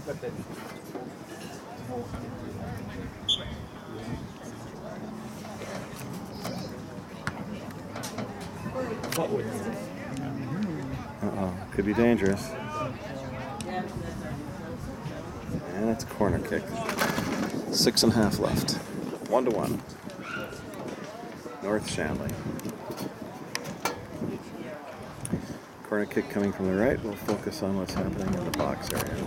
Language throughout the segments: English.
Uh-oh, could be dangerous. And it's a corner kick. 6.5 left. 1-1. North Shanley. Corner kick coming from the right. We'll focus on what's happening in the box area.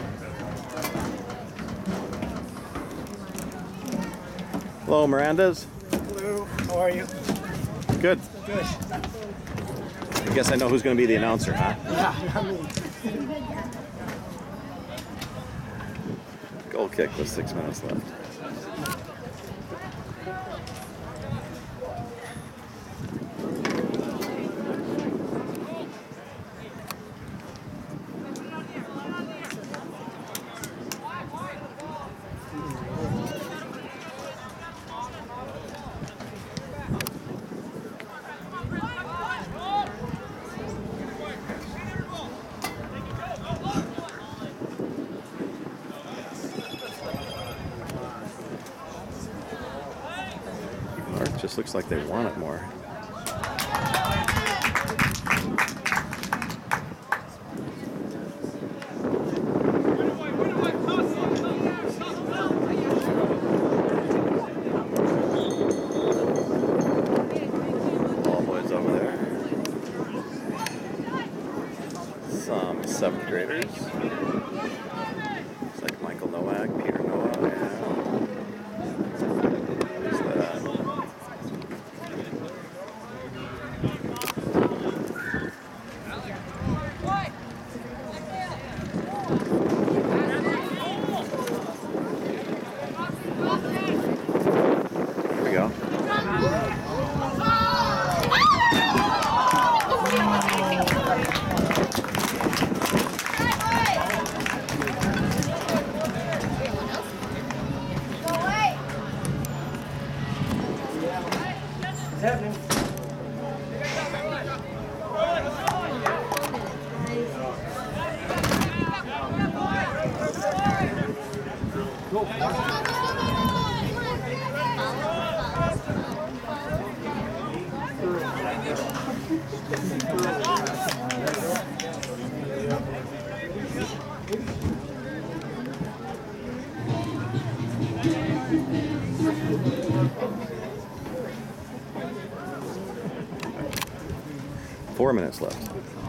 Hello, Miranda's. Hello, how are you? Good. Good. I guess I know who's going to be the announcer, huh? Yeah, not me. Goal kick with 6 minutes left. Just looks like they want it more. Ball boys over there. Some 7th graders. Looks like Michael Nowak, Peter Noah, yeah. Happening. Four minutes left.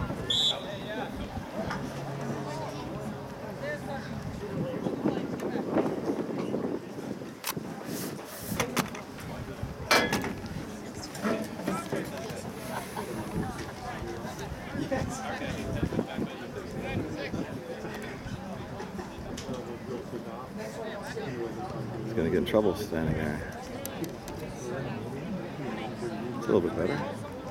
He's going to get in trouble standing there. It's a little bit better.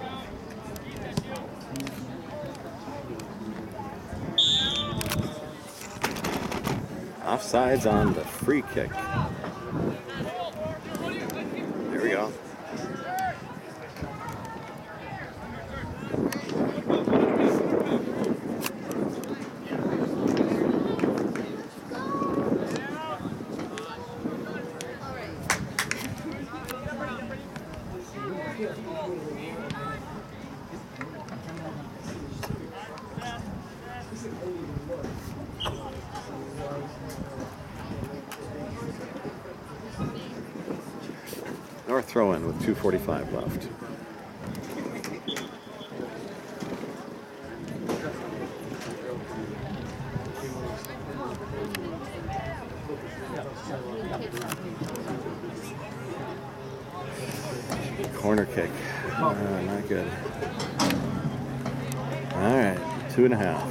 Offsides on the free kick. There we go. North throw-in with 2:45 left. Corner kick. Not good. All right, 2.5.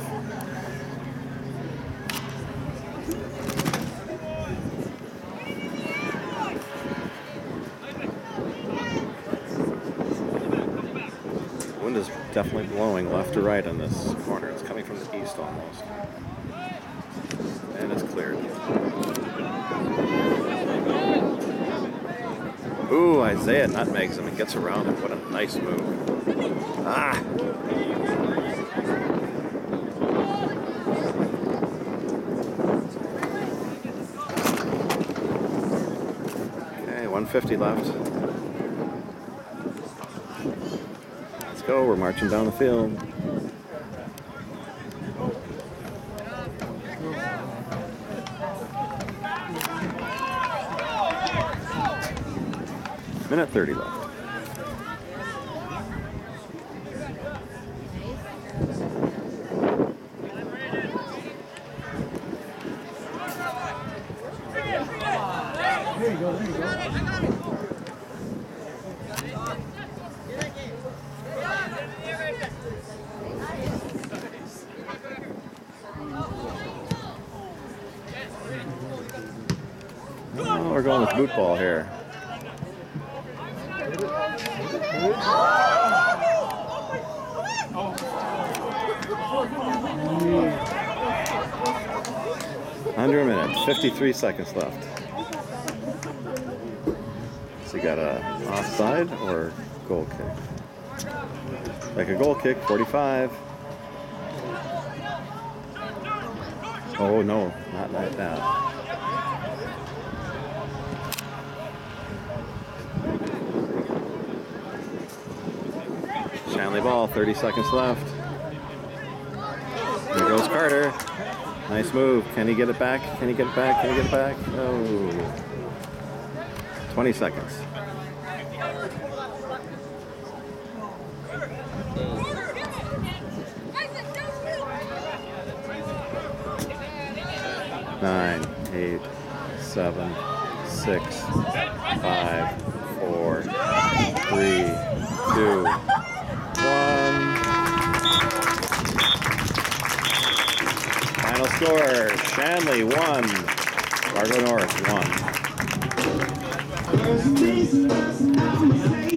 Wind is definitely blowing left to right on this corner. It's coming from the east almost. And it's cleared. Ooh, Isaiah nutmegs him and gets around him. What a nice move. Ah! 2:50 left. Let's go. We're marching down the field. Minute 30 left. There you go, there you go. Oh, we're going with boot ball here. Under a minute, 53 seconds left. So you got a offside or goal kick? Like a goal kick, 45. Oh no, not like that. Shanley ball, 30 seconds left. There goes Carter. Nice move. Can he get it back? Can he get it back? Can he get it back? Oh. 20 seconds. Nine, 8, 7, 6, 5, 4, 3, 2, 1. Final score, Shanley 1, Fargo North 1.